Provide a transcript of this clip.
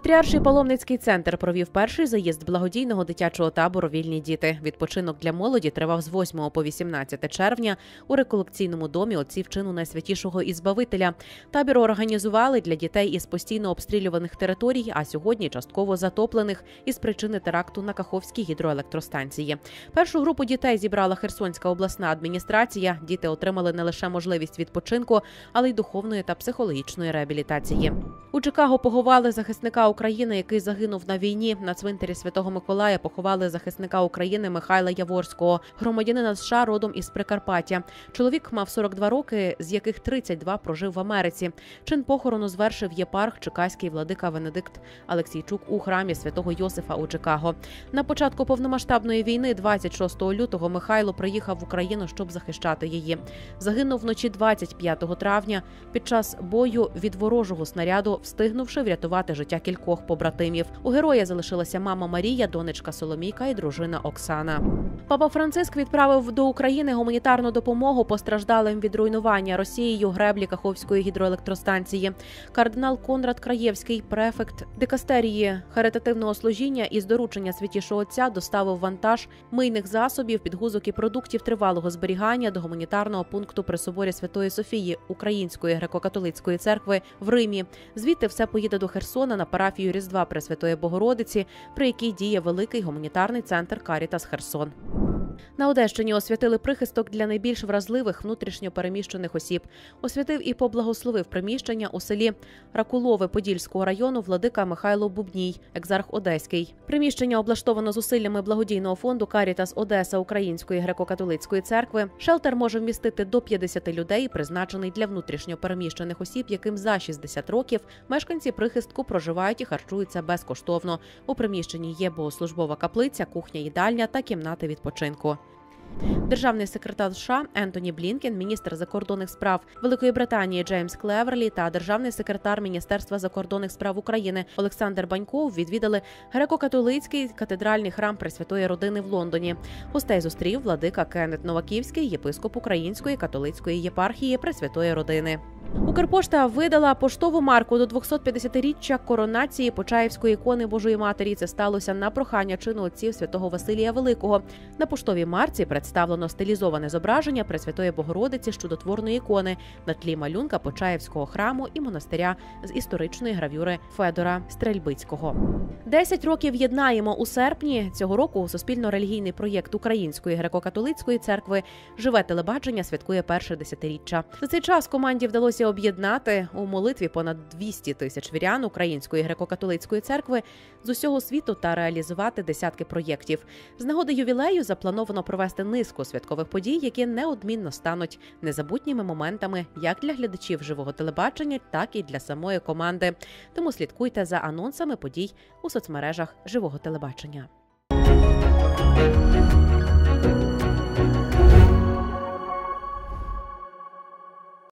Патріарший паломницький центр провів перший заїзд благодійного дитячого табору «Вільні діти». Відпочинок для молоді тривав з 8 по 18 червня у реколекційному домі отців чину Найсвятішого і Збавителя. Табір організували для дітей із постійно обстрілюваних територій, а сьогодні частково затоплених із причини теракту на Каховській гідроелектростанції. Першу групу дітей зібрала Херсонська обласна адміністрація. Діти отримали не лише можливість відпочинку, але й духовної та психологічної реабілітації. У Чикаго поховали захисника України, який загинув на війні. На цвинтарі Святого Миколая поховали захисника України Михайла Яворського, громадянина США родом із Прикарпаття. Чоловік мав 42 роки, з яких 32 прожив в Америці. Чин похорону звершив єпарх чекаський владика Венедикт Алексійчук у храмі Святого Йосифа у Чикаго. На початку повномасштабної війни 26 лютого Михайло приїхав в Україну, щоб захищати її. Загинув вночі 25 травня під час бою від ворожого снаряду, встигнувши врятувати життя кількох побратимів. У героя залишилася мама Марія, донечка Соломійка і дружина Оксана. Папа Франциск відправив до України гуманітарну допомогу постраждалим від руйнування Росією греблі Каховської гідроелектростанції. Кардинал Конрад Краєвський, префект дикастерії харитативного служіння із доручення Святішого Отця, доставив вантаж мийних засобів, підгузок і продуктів тривалого зберігання до гуманітарного пункту при соборі Святої Софії Української греко-католицької церкви в Римі. Звідти все поїде до Херсона на парафію Різдва Пресвятої Богородиці, при якій діє великий гуманітарний центр «Карітас Херсон». На Одещині освятили прихисток для найбільш вразливих внутрішньо переміщених осіб. Освятив і поблагословив приміщення у селі Ракулове Подільського району владика Михайло Бубній, екзарх Одеський. Приміщення облаштовано зусиллями благодійного фонду «Карітас Одеса» Української греко-католицької церкви. Шелтер може вмістити до 50 людей, призначений для внутрішньо переміщених осіб, яким за 60 років. Мешканці прихистку проживають і харчуються безкоштовно. У приміщенні є богослужбова каплиця, кухня-їдальня та кімнати відпочинку. Державний секретар США Ентоні Блінкен, міністр закордонних справ Великої Британії Джеймс Клеверлі та державний секретар Міністерства закордонних справ України Олександр Баньков відвідали греко-католицький катедральний храм Пресвятої Родини в Лондоні. Гостей зустрів владика Кеннет Новаківський, єпископ Української католицької єпархії Пресвятої Родини. Укрпошта видала поштову марку до 250-річчя коронації Почаївської ікони Божої Матері. Це сталося на прохання чину отців святого Василія Великого. На поштовій марці представлено стилізоване зображення Пресвятої Богородиці з чудотворної ікони на тлі малюнка Почаївського храму і монастиря з історичної гравюри Федора Стрельбицького. 10 років єднаємо. У серпні цього року суспільно-релігійний проєкт Української греко-католицької церкви «Живе телебачення» святкує перше десятиріччя. За цей час команді вдалося об'єднати у молитві понад 200 тисяч вірян Української греко-католицької церкви з усього світу та реалізувати десятки проєктів. З нагоди ювілею заплановано провести низку святкових подій, які неодмінно стануть незабутніми моментами як для глядачів живого телебачення, так і для самої команди. Тому слідкуйте за анонсами подій у соцмережах живого телебачення.